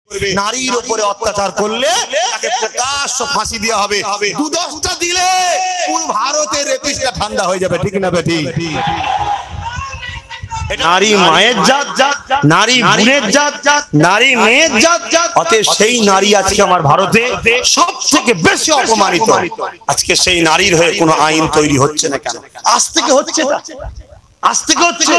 নারীর উপরে অত্যাচার করলে তাকে প্রকাশ্য ফাঁসি দেওয়া হবে। 2-10টা দিলে পুরো ভারতের রেপিস্টটা ঠান্ডা হয়ে যাবে, ঠিক না বেটি? নারী মায়ের জাত, নারী বোনের জাত, নারী মেয়ের জাত। অতএব সেই নারী আজকে আমার ভারতে সব থেকে বেশি অপমানিত। আজকে সেই নারীর হয়ে কোনো আইন তৈরি হচ্ছে না কেন? আজ থেকে হচ্ছে, আজ থেকে হচ্ছে।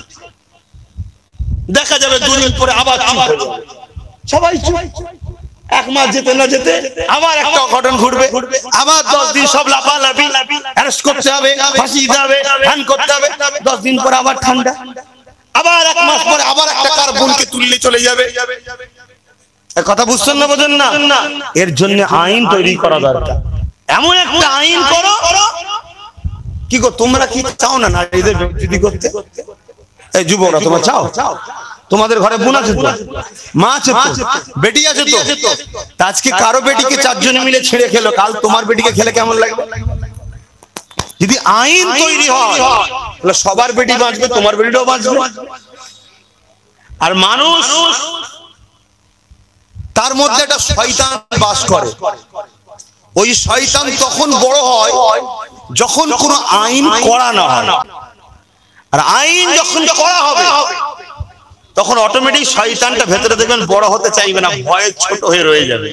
দেখা যাবে 2 দিন পরে আবার সবাই এক মাস যেতে না যেতে আবার একটা অঘটন ঘটবে, আবার 10 দিন সব লাফালাফি, অ্যারেস্ট করতে হবে, ফাঁসি দিতে হবে, হ্যান করতে হবে। 10 দিন পরে আবার ঠান্ডা, আবার 1 মাস পরে আবার একটা কার বোনকে তুললে চলে যাবে। কথা বুঝছেন না, বোঝেন না? এর জন্য আইন তৈরি করা দরকার। এমন একটা আইন করো, কি গো তোমরা কি চাও না নারীদের বেজ্জতি করতে? এই যুবকরা তোমরা চাও? তোমাদের ঘরে বোন আছে তো, মা আছে তো, বেটি আছে তো। আজকে কারো বেটিকে 4 জনে মিলে ছিঁড়ে খেলো, কাল তোমার বেটিকে খেলে কেমন লাগবে? যদি আইন তৈরি হয় তাহলে সবার বেটি বাঁচবে, তোমার বেটিটাও বাঁচবে। আর মানুষ তার মধ্যে একটা শয়তান বাস করে। ওই শয়তান তখন বড় হয় যখন কোনো আইন করা না হয়। আর আইন যখন করা হবে তখন অটোমেটিক শয়তানটা ভেতরে দেখবেন বড় হতে চাইবে না, ভয়ে ছোট হয়ে রয়ে যাবে।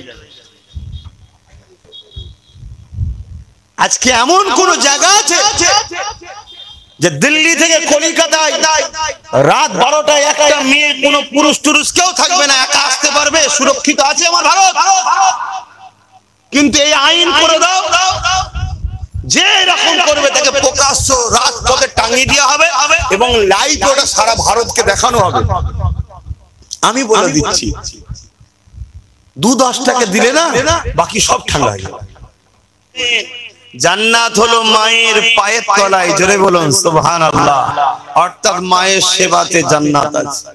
আজকে এমন কোন জায়গা আছে যে দিল্লি থেকে কলকাতায় রাত 12টায় একটা মেয়ে, কোন পুরুষ টুরুষ কেউ থাকবে না, একা আসতে পারবে, সুরক্ষিত আছে আমার ভারত। কিন্তু এই আইন করে দাও, যে এরকম করবে তাকে প্রকাশ্য রাজপথে টাঙিয়ে দেওয়া হবে এবং লাইভ ওটা সারা ভারতকে দেখানো হবে। আমি বলে দিচ্ছি, 2-10 টাকা দিলে না বাকি সব ঠান্ডা হয়ে যাবে। জান্নাত হলো মায়ের পায়ের তলায়, জোরে বলুন সুবহানাল্লাহ। অর্থাৎ মায়ের সেবাতে জান্নাত আছে।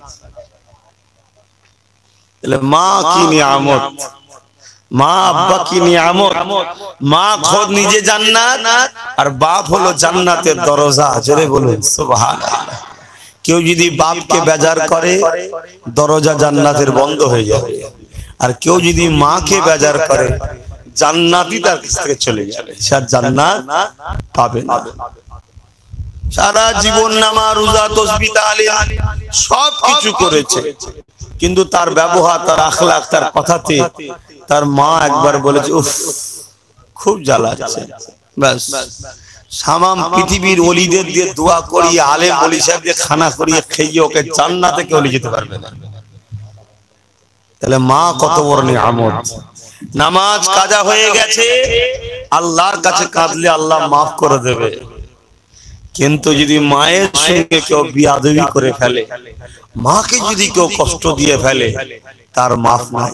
তাহলে মা কি নিয়ামত, মা আব্বা কি নিয়ামত। মা খোদ নিজে জান্নাত, আর বাপ হলো জান্নাতের দরজা, জোরে বলুন সুবহানাল্লাহ। কেউ যদি বাপকে বেজার করে দরজা জান্নাতের বন্ধ হয়ে যাবে, আর কেউ যদি মাকে বেজার করে জান্নাতই তার কাছ থেকে চলে যাবে, সে জান্নাত পাবে না। সারা জীবন নামাজ রোজা তাসবিহ তাহলিল সব কিছু করেছে, কিন্তু তার ব্যবহার, তার আখলাক, তার কথাতে তার মা একবার বলেছে উফ খুব জ্বালাচ্ছে। ব্যাস সামাম পৃথিবীর ওলিদের দিয়ে দোয়া করিয়ে, আলেম ওলি সাহেবদের খানা করিয়ে খেয়ে ওকে জান্নাতে কেউ নিয়ে যেতে পারবে না। তাহলে মা কত বড় নিয়ামত। নামাজ কাজা হয়ে গেছে, আল্লাহর কাছে কাঁদলে আল্লাহ মাফ করে দেবে। কিন্তু যদি মায়ের সঙ্গে কেউ বিয়াদবি করে ফেলে, মাকে যদি কেউ কষ্ট দিয়ে ফেলে, তার মাফ নাই।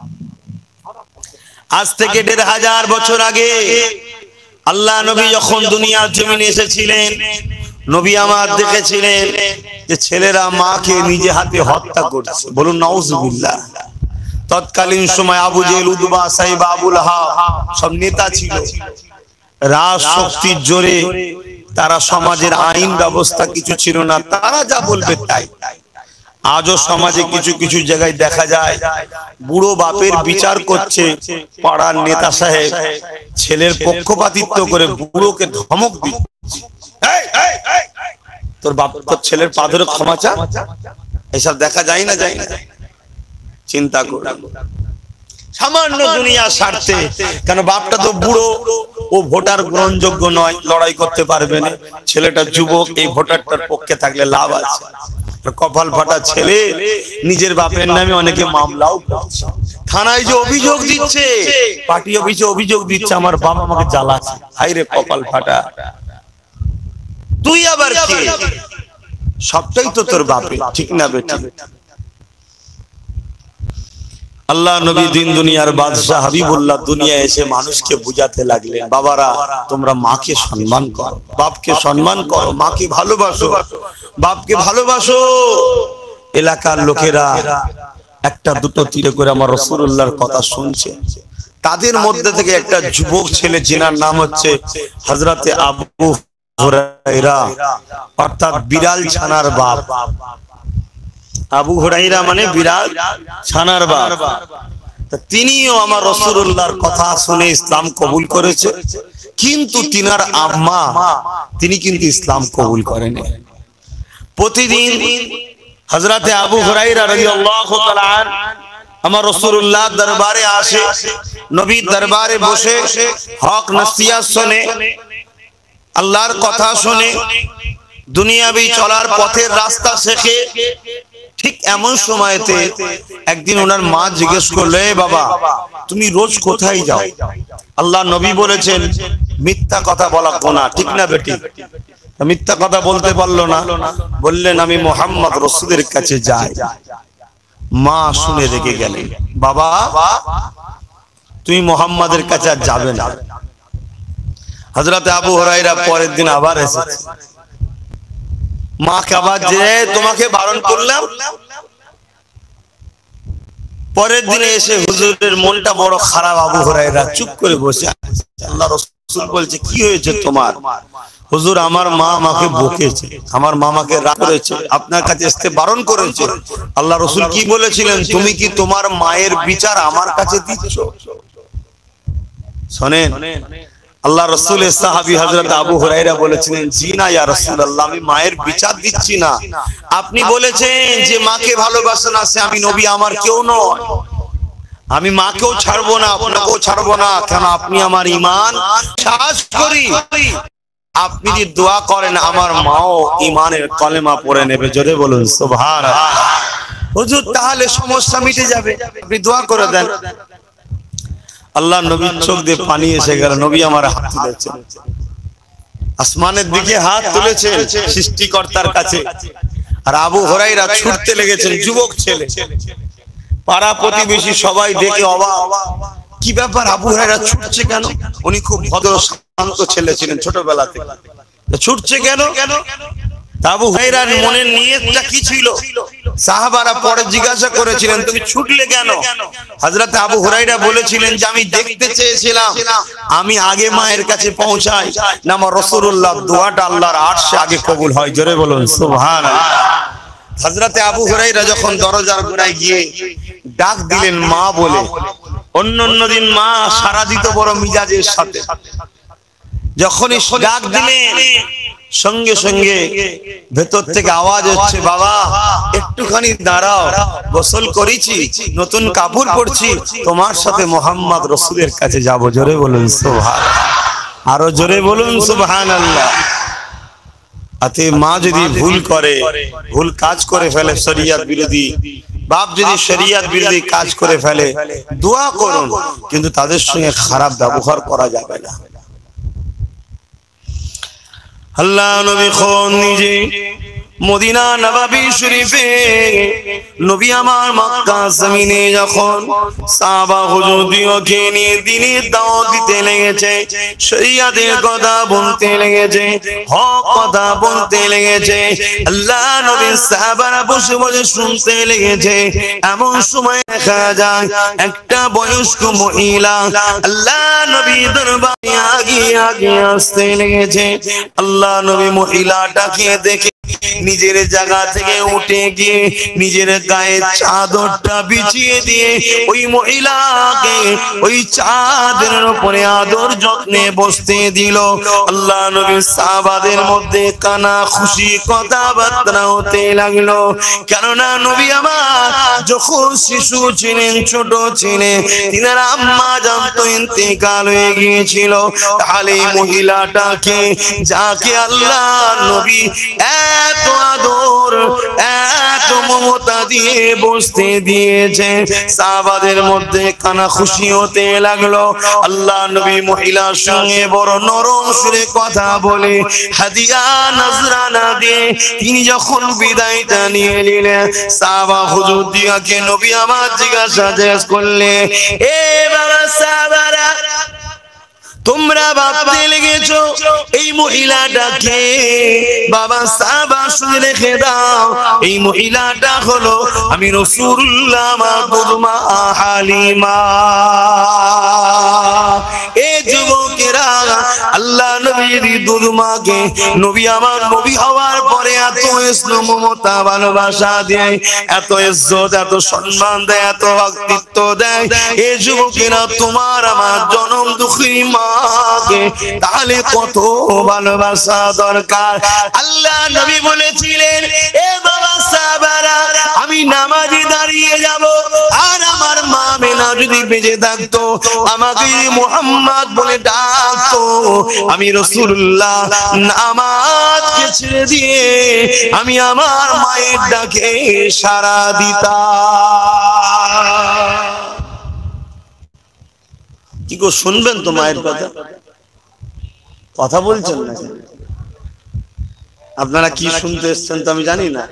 আজ থেকে 1500 বছর আগে আল্লাহ নবী যখন দুনিয়ার জমিনে এসেছিলেন, নবী আমার দেখেছিলেন যে ছেলেরা মাকে নিজে হাতে হত্যা করছে। বলুন নাউজুবিল্লাহ। তৎকালীন সময় আবু জেহেল, উতবা, সাইবা, আবুল আহাব সব নেতা ছিল। রাজ শক্তির জোরে তারা সমাজের আইন ব্যবস্থা কিছু ছিল না, তারা যা বলবে তাই। আজও সমাজে কিছু কিছু জায়গায় দেখা যায় বুড়ো বাপের বিচার করছে পাড়ার নেতা সাহেব, ছেলের পক্ষপাতিত্ব করে বুড়োকে ধমক দিচ্ছে, তোর বাপ তোর ছেলের পা ধরে ক্ষমা চা। এসব দেখা যায় না, যায় না? চিন্তা করুন। সামান্য দুনিয়ার স্বার্থে, কেন বাপটা তো বুড়ো, ও ভোটার গ্রহণযোগ্য নয়, লড়াই করতে পারবে না। ছেলেটা যুবক, এই ভোটারটার পক্ষে থাকলে লাভ আছে। কপাল ফাটা ছেলে নিজের বাপের নামে অনেকে মামলাও করছে, থানায় যে অভিযোগ দিচ্ছে, পার্টি অফিসে অভিযোগ দিচ্ছে আমার বাপ আমাকে জ্বালাচ্ছে। হায়রে কপাল ফাটা, তুই আবার কে? সবটাই তো তোর বাপে, ঠিক না বেটি? আল্লাহ নবী দিন দুনিয়ার বাদশাহ হাবিবুল্লাহ দুনিয়া এসে মানুষকে বুঝাতে লাগলেন, বাবারা তোমরা মাকে সম্মান করো, বাপকে সম্মান করো, মাকে ভালোবাসো, বাপকে ভালোবাসো। এলাকার লোকেরা একটা দুটো তীরে করে আমার রাসূলুল্লাহর কথা শুনছে। তাদের মধ্যে থেকে একটা যুবক ছেলে, যিনার নাম হচ্ছে হযরতে আবু হুরায়রা, অর্থাৎ বিড়াল ছানার বাপ। আবু হুরাইরা মানে বিড়াল ছানার বাপ। তিনিও আমার রাসূলুল্লাহর কথা শুনে ইসলাম কবুল করেছে, কিন্তু তিনার আম্মা তিনি কিন্তু ইসলাম কবুল করেনি। প্রতিদিন হযরতে আবু হুরাইরা রাদিয়াল্লাহু তাআলা আমার রাসূলুল্লাহ দরবারে আসে, নবীর দরবারে বসে হক নসিহত শুনে, আল্লাহর কথা শুনে, দুনিয়াবি চলার পথের রাস্তা শেখে। ঠিক এমন সময়তে একদিন ওনার মা জিজ্ঞেস করলো, এ বাবা তুমি রোজ কোথায় যাও? আল্লাহ নবী বলেছেন মিথ্যা কথা বলা গুনাহ, ঠিক না বেটি? মিথ্যা কথা বলতে পারলো না, বললেন আমি মুহাম্মদ রাসূলের কাছে যাই। মা শুনে রেগে গেলেন, বাবা তুমি মুহাম্মাদের কাছে আর যাবে না। হযরতে আবু হুরায়রা পরের দিন আবার এসেছে, মাকে আবার যে তোমাকে বারণ করলাম। পরের দিনে এসে হুজুরের মনটা বড় খারাপ, আবু হুরায়রা চুপ করে বসে আছে। আল্লাহ রাসূল বলছে কি হয়েছে তোমার? হুজুর আমার মা আমাকে বকেছে, আমার মামাকে রাগ করেছে, আপনার কাছে আসতে বারণ করেছে। আল্লাহ রাসূল কি বলেছিলেন? তুমি কি তোমার মায়ের বিচার আমার কাছে দিচ্ছ? শুনেন, আল্লাহ রাসূলের সাহাবী হযরত আবু হুরায়রা বলেছিলেন, জি না ইয়া রাসূলুল্লাহ, আমি মায়ের বিচার দিচ্ছি না। আপনি বলেছেন যে মাকে ভালোবাসেন আছে, আমি নবী আমার কেউ নয়, আমি মাকেও ছাড়বো না, আপনাকেও ছাড়বো না। কেন? আপনি আমার ঈমান বিশ্বাস করি। আপনি যদি দোয়া করেন আমার মাও ঈমানের কলেমা পড়ে নেবে। জোরে বলুন সুবহানাল্লাহ। হুজুর তাহলে সমস্যা মিটে যাবে, আপনি দোয়া করে দেন। আল্লাহ নবীর চোখ দিয়ে পানি এসে গেল। নবী আমার হাত তুলেছেন, আসমানের দিকে হাত তুলেছেন সৃষ্টিকর্তার কাছে। আর আবু হুরায়রা ছুটতে লেগেছেন, যুবক ছেলে, পাড়া প্রতিবেশী সবাই দেখে অবাক। কি ব্যাপার, আবু হুরায়রা ছুটছে কেন? উনি খুব ভদ্র শান্ত ছেলে ছিলেন ছোটবেলা থেকে, ছুটছে কেন? আবু হুরায়রার মনের নিয়তটা কি ছিল? সাহাবারা পরে জিজ্ঞাসা করেছিলেন তুমি ছুটলে কেন? হযরত আবু হুরায়রা বলেছিলেন যে আমি দেখতে চেয়েছিলাম আমি আগে মায়ের কাছে পৌঁছাই, না আমার রাসূলুল্লাহ দোয়াটা আল্লাহর আরশে আগে কবুল হয়। জোরে বলুন সুবহানাল্লাহ। হযরতে আবু হুরায়রা যখন দরজার গোড়ায় গিয়ে ডাক দিলেন মা বলে, অন্য দিন মা সারা দিত বড় মিজাজের সাথে, যখনই ডাক দিলেন সঙ্গে সঙ্গে ভেতর থেকে আওয়াজ হচ্ছে, বাবা একটুখানি দাঁড়াও, গোসল করেছি, নতুন কাপড় পরছি, তোমার সাথে মুহাম্মদ রাসূলের কাছে যাব। জোরে বলুন সুবহানাল্লাহ, আরো জোরে বলুন সুবহানাল্লাহ। আতে মা যদি ভুল করে, ভুল কাজ করে ফেলে শরীয়ত বিরোধী, বাপ যদি শরীয়ত বিরোধী কাজ করে ফেলে, দোয়া করুন, কিন্তু তাদের সঙ্গে খারাপ ব্যবহার করা যাবে না। আল্লাহ নবী খন নিজে মদিনা নববী শরীফে, নবী আমার মক্কা জমিনে যখন সাহাবা হুজুরদিওকে নিয়ে দ্বীনের দাওয়াত দিতে লেগেছে, শরীয়তের কথা বলতে লেগেছে, হক কথা বলতে লেগেছে, আল্লাহ নবীর সাহাবারা বসে বসে শুনতে লেগেছে। এমন সময় দেখা যায় একটা বয়স্ক মহিলা আল্লাহ নবীর দরবারে আগে আসতে লেগেছে। আল্লাহ নবী মহিলাটাকে দেখে নিজের জায়গা থেকে উঠে গিয়ে নিজের গায়ে চাদরটা বিছিয়ে দিয়ে ওই মহিলাকে ওই চাদরের উপরে আদর যত্নে বসতে দিল। আল্লাহ নবীর সাহাবাদের মধ্যে কানা খুশি কথাবার্তা হতে লাগলো, কেননা নবী আমার যখন শিশু ছিলেন, ছোট ছিলেন, তিনার আম্মা জানতো ইন্তেকাল হয়ে গিয়েছিল। তাহলে এই মহিলাটাকে যাকে আল্লাহ নবী এত আদর এত মমতা দিয়ে বসতে দিয়েছে, সাহাবাদের মধ্যে কানা খুশি হতে লাগলো। আল্লাহ নবী মহিলার সঙ্গে বড় নরম সুরে কথা বলে হাদিয়া নজরানা দিয়ে তিনি যখন বিদায়টা নিয়ে নিলেন, সাহাবা হুজুরদিওকে নবী আমার জিজ্ঞাসা করলে, এ বাবা সাহাবারা তোমরা ভাবতে লেগেছো এই মহিলাটাকে? বাবা সাহাবা শুনে রেখে দাও, এই মহিলাটা হলো আমি রাসূলুল্লাহ মাহবুব মা হালিমা। এ যুবকেরা আল্লাহ নবী নবী যদি দুধ মাকে, নবী আমার নবী হওয়ার পরে এত স্নেহ মমতা ভালোবাসা দেয়, এত ইজ্জত এত সম্মান দেয়, এত ভক্তিত্ব দেয়, এই যুবকেরা তোমার আমার জনম দুঃখী মাকে তাহলে কত ভালোবাসা দরকার। আল্লাহ নবী বলেছিলেন, এ বাবা সাহাবারা, আমি নামাজে দাঁড়িয়ে যাব, আর আমার মা মেনা যদি বেঁচে থাকতো, আমাকে মুহাম্মদ বলে ডাকতো, আমি রাসূলুল্লাহ নামাজকে ছেড়ে দিয়ে আমি আমার মায়ের ডাকে সাড়া দিতাম। কি গো, শুনবেন তো মায়ের কথা? কথা বলছেন না আপনারা? কি শুনতে এসছেন তো আমি জানি না।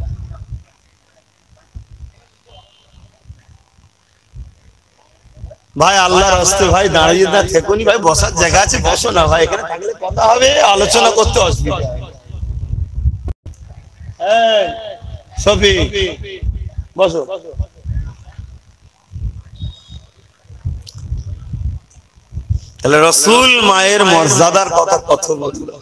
ভাই আল্লাহর রাস্তে ভাই দাঁড়িয়ে না থেকোনি ভাই, বসার জায়গা আছে বসো না ভাই, এখানে থাকলে কথা হবে, আলোচনা করতে অসুবিধা। এই সফি বসো। তাহলে রাসূল মায়ের মর্যাদার কথা কত বললো।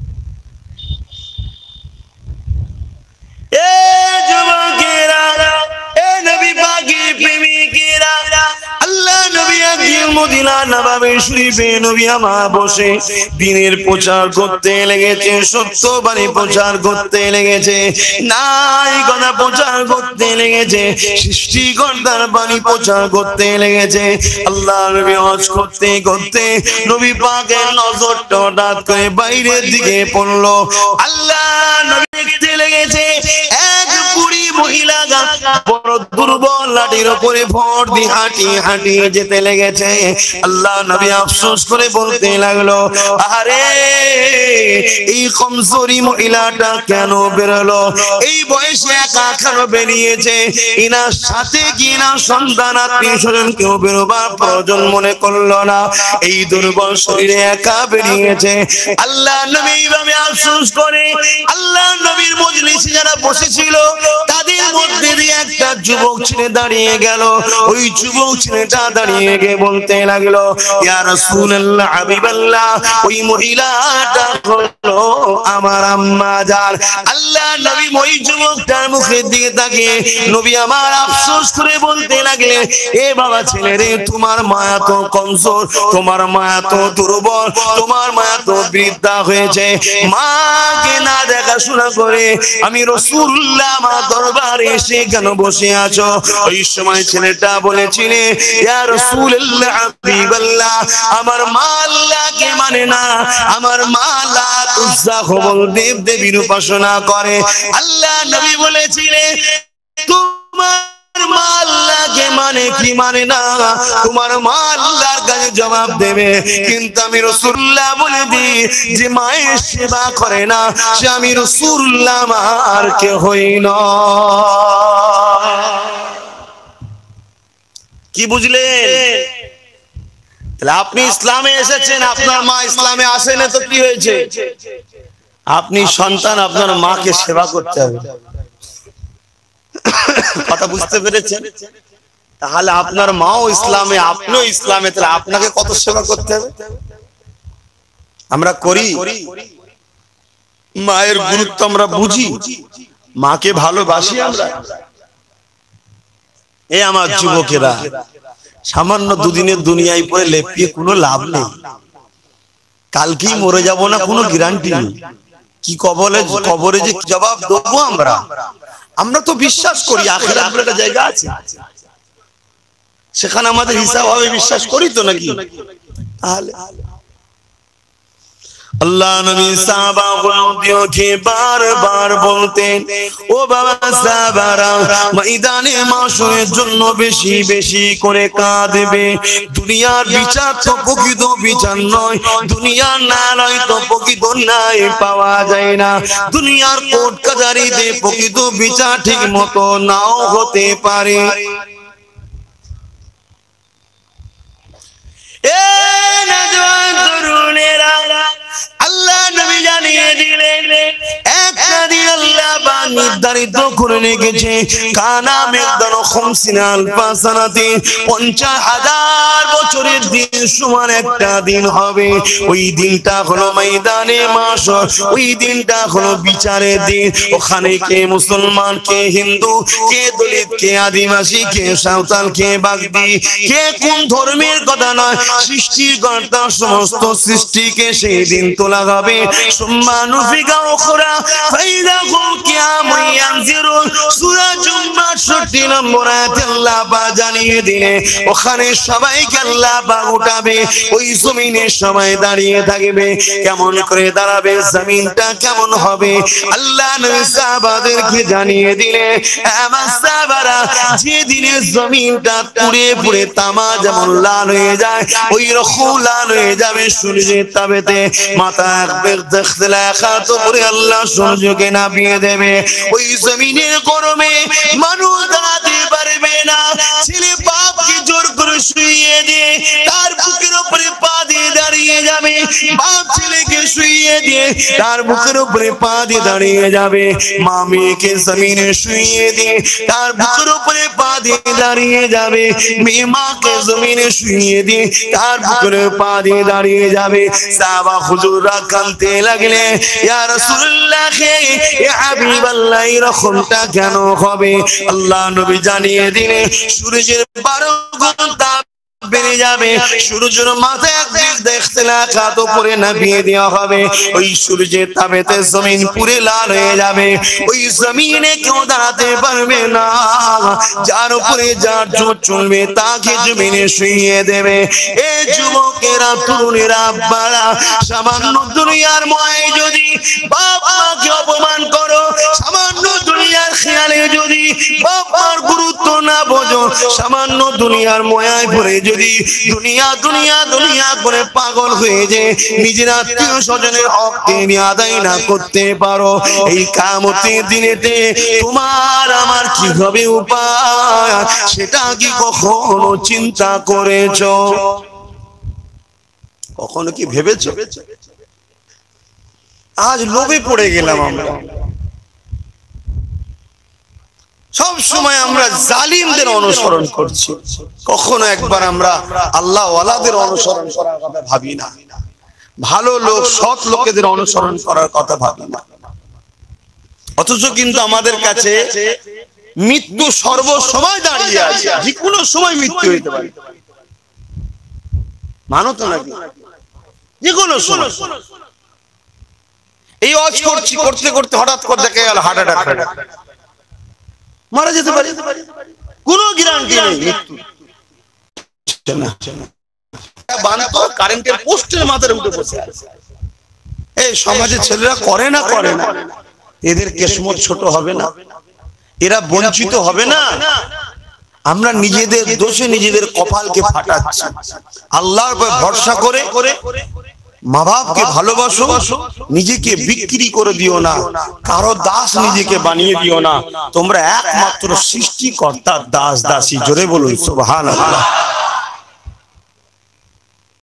এ যুবকেরা, এ নবী পাকের প্রেমিকেরা, আল্লাহ নবী একদিন মদিনা নববী শরীফে নবী আমার বসে দ্বীনের প্রচার করতে লেগেছে, সত্যবাণী প্রচার করতে লেগেছে, নাই কথা প্রচার করতে লেগেছে, সৃষ্টিকর্তার বাণী প্রচার করতে লেগেছে। আল্লাহ নবী হজ করতে করতে নবী পাকের নজরটা হঠাৎ করে বাইরের দিকে পড়লো। আল্লাহ নবী দেখতে লেগেছে এক বুড়ি মহিলা বড় দুর্বল লাঠির উপরে ভর দিয়ে হাঁটি হাঁটি যেতে লেগেছে। আল্লাহ নবী আফসোস করে বলতে লাগলো, আরে এই কমজোরি মহিলাটা কেন বেরোলো, এই বয়সে একা কেন বেরিয়েছে, এনার সাথে কি না সন্তান আত্মীয় স্বজন কেউ বেরোবার প্রয়োজন মনে করলো না, এই দুর্বল শরীরে একা বেরিয়েছে। আল্লাহ নবী এইভাবে আফসোস করে আল্লাহ নবীর মজলিসে যারা বসেছিল তাদের মধ্যে দিয়ে একটা যুবক ছেলে দাঁড়িয়ে গেল। ওই যুবক ছেলেটা দাঁড়িয়ে গিয়ে বলতে লাগলো, ইয়া রাসূলুল্লাহ হাবিবাল্লাহ, ওই মহিলাটা হলো আমার আম্মা জান। আল্লাহ নবী ওই যুবকটার মুখের দিকে তাকিয়ে নবী আমার আফসোস করে বলতে লাগলেন, এ বাবা ছেলে রে, তোমার মায়া তো কমজোর, তোমার মায়া তো দুর্বল, তোমার মায়া তো বৃদ্ধা হয়েছে, মাকে না দেখাশোনা করে আমি রাসূলুল্লাহ আমার দরবারে এসে কেন বসে আছো? ওই সময় ছেলেটা বলেছিল, ইয়া রাসূলুল্লাহ হাবিবাল্লাহ, আমার মা আল্লাহকে মানে না, আমার মা লাত উজ্জা হবল দেব দেবীর উপাসনা করে। আল্লাহ নবী বলেছিলেন, তোমার মা আল্লাহকে মানে কি মানে না, তোমার মা আল্লাহর কাছে জবাব দেবে, কিন্তু আমি রাসূলুল্লাহ বলে দিই যে মায়ের সেবা করে না সে আমি রাসূলুল্লাহ আর কেহই না। কি বুঝলেন? তাহলে আপনি ইসলামে এসেছেন, আপনার মা ইসলামে আসেনি তো কি হয়েছে? আপনি সন্তান, আপনার মাকে সেবা করতে হবে। কথা বুঝতে পেরেছেন? তাহলে আপনার মাও ইসলামে, আপনিও ইসলামে, তাহলে আপনাকে কত সেবা করতে হবে? আমরা করি? মায়ের গুরুত্ব আমরা বুঝি? মাকে ভালোবাসি আমরা? এ আমার যুবকেরা, সামান্য দুদিনের দুনিয়ায় পরে লেপিয়ে কোনো লাভ নেই। কালকেই মরে যাব না কোনো গ্যারান্টি নেই। কি কবরে যে জবাব দেবো আমরা? আমরা তো বিশ্বাস করি আখিরাত বলে একটা জায়গা আছে, সেখানে আমাদের হিসাব হবে, বিশ্বাস করি তো নাকি? তাহলে আল্লাহ নবী সাহাবাগুলোকে বারবার বলতেন, ও বাবা সাহাবারা, ময়দানে মাশরের জন্য বেশি বেশি করে কাঁদবে। দুনিয়ার বিচার তো প্রকৃত বিচার নয়, দুনিয়ার ন্যায় তো প্রকৃত ন্যায় পাওয়া যায় না, দুনিয়ার কোর্ট কাছারিতে প্রকৃত বিচার ঠিক মতো নাও হতে পারে। এ নওজোয়ান তরুণেরা, আল্লাহ নবী জানিয়ে দিলেন, একটা দিন আল্লাহ পাক নির্ধারিত করে রেখেছে কানা মিকদারু 50 আলফা সানাতি 50,000 বছরের দিন সমান একটা দিন হবে। ওই দিনটা হলো ময়দানে মাশর, ওই দিনটা হলো বিচারের দিন। ওখানে কে মুসলমান, কে হিন্দু, কে দলিত, কে আদিবাসী, কে সাঁওতাল, কে বাগদি, কে কোন ধর্মের কথা নয়, সৃষ্টির কর্তা সমস্ত সৃষ্টিকে সেই দিন তোলা হবে। সুম্মানু ফিকা উখরা ফাইদা হুম কিয়ামুন ইয়ানজিরুন। সূরা জুম্মা ৬০ নম্বর আয়াতে আল্লাহ পাক জানিয়ে দিলে ওখানে সবাইকে আল্লাহ পাক উঠাবে, ওই জমিনে সবাই দাঁড়িয়ে থাকবে। কেমন করে দাঁড়াবে, জমিনটা কেমন হবে, আল্লাহ নবী সাহাবাদেরকে জানিয়ে দিলে আমার সাহাবারা যেদিনে জমিনটা পুড়ে পুড়ে তামা যেমন লাল হয়ে যায়, ওই রকম লাল হয়ে যাবে সূর্যের তাপেতে। মাথা একবার দেখতে লাখাত করে আল্লাহ সূর্যকে নামিয়ে দেবে। ওই জমিনের গরমে মানুষ দাঁড়াতে পারবে না। ছেলে বাপকে জোর করে শুইয়ে দিয়ে তার বুকের উপরে পা দিয়ে দাঁড়িয়ে যাবে, বাপ ছেলেকে শুইয়ে দিয়ে তার বুকের উপরে পা দিয়ে দাঁড়িয়ে যাবে, মা মেয়েকে জমিনে শুইয়ে দিয়ে তার বুকের উপরে পা দিয়ে দাঁড়িয়ে যাবে, মেয়ে মাকে জমিনে শুইয়ে দিয়ে তার বুকের পা দিয়ে দাঁড়িয়ে যাবে। সাহাবা হুজুররা কাঁদতে লাগলে, ইয়া রাসূলুল্লাহ, ইয়া হাবিবাল্লাহ, এরকমটা কেন হবে? আল্লাহ নবী জানিয়ে দিলে সূর্যের 12 গুণ তাপ বেড়ে যাবে, সূর্যের মাথায় একদিক দেখতে লাখাত উপরে নামিয়ে দেওয়া হবে। ওই সূর্যের তাপেতে জমিন পুরে লাল হয়ে যাবে, ওই জমিনে কেউ দাঁড়াতে পারবে না। যার উপরে যার জোর চলবে তাকে জমিনে শুইয়ে দেবে। এই যুবকেরা, তরুণেরা, আব্বারা, সামান্য দুনিয়ার ময় যদি বাপ মাকে অপমান করো, সামান্য দুনিয়ার খেয়ালে যদি বাপ মার গুরুত্ব না বোঝো, সামান্য দুনিয়ার ময়ায় পড়ে যদি দুনিয়া দুনিয়া দুনিয়া করে পাগল হয়ে যে নিজের আত্মীয় স্বজনের হককে আদায় না করতে পারো, এই কিয়ামতের দিনেতে তোমার আমার কি হবে উপায়, সেটা কি কখনো চিন্তা করেছো? কখনো কি ভেবেছো? আজ লোভে পড়ে গেলাম আমরা। সব সময় আমরা জালিমদের অনুসরণ করছি, কখনো একবার আমরা আল্লাহ ওয়ালাদের অনুসরণ করার কথা ভাবি না, ভালো লোক সৎ লোকেদের অনুসরণ করার কথা ভাবি না। অথচ কিন্তু আমাদের কাছে মৃত্যু সর্বসময় দাঁড়িয়ে আছে, যে কোনো সময় মৃত্যু হইতে পারে। মানো তো নাকি? যে কোনো সময়। এই ওয়াজ করছি, করতে করতে হঠাৎ করে দেখে গেল হার্ট অ্যাটাক, মারা যেতে পারে, কোনো গ্যারান্টি নেই মৃত্যু। কারেন্টের পোস্টের মাথায় উঠে বসে আছে। এই সমাজের ছেলেরা করে না, করে না, এদের কিসমত ছোট হবে না, এরা বঞ্চিত হবে না। আমরা নিজেদের দোষে নিজেদের কপালকে ফাটাচ্ছি। আল্লাহর উপর ভরসা করে মা বাপকে ভালোবাসো, নিজেকে বিক্রি করে দিও না, কারো দাস নিজেকে বানিয়ে দিও না। তোমরা একমাত্র সৃষ্টিকর্তার দাস দাসী। জোরে বলুন সুবহানাল্লাহ।